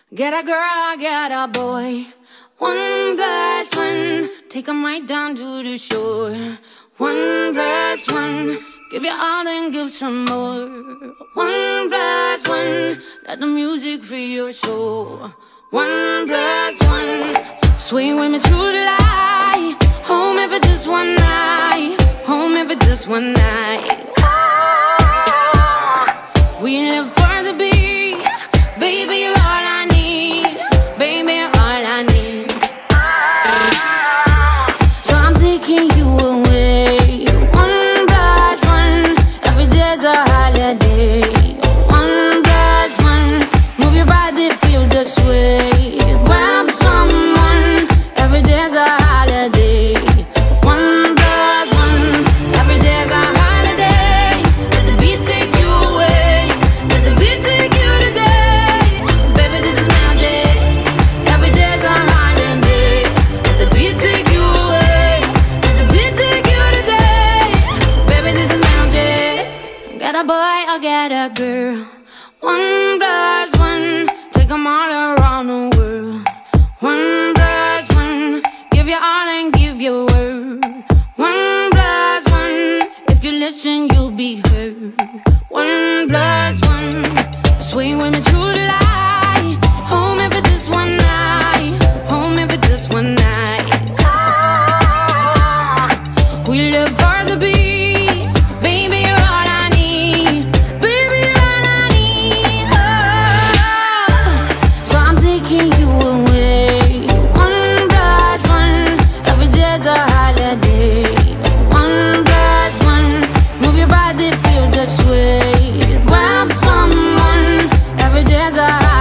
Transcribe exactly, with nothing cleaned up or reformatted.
Get a girl, I get a boy. One plus one, take 'em right down to the shore. One plus one, give you all and give some more. One plus one, let the music free your soul. One plus one, swing with me through the light. Home if it's just one night. Home if it's just one night. We live for the beat, baby, you're all I need. Baby, you're all I need. So I'm taking you away. One plus one, every day's a holiday. One plus one, move your body, feel the sway. Grab someone, every day's a holiday. One plus one, every day's a holiday. Let the beat take you away. Let the beat take you today. Baby, this is magic. Every day's a holiday. Let the beat take you away. Let the beat take you today. Baby, this is magic. Get a boy or get a girl. One plus one, take 'em all around the world. One plus one, give you all and give your word. One plus one, if you listen, you'll be heard. One plus one, swing with me through the light. Home if it's just one night. Home if it's just one night. We live for the beat, baby, you're all I need. Baby, you're all I need. Oh, so I'm taking you away. One plus one, every day's a holiday. One plus one, move your body, feel the sway. Grab someone, every day's a holiday.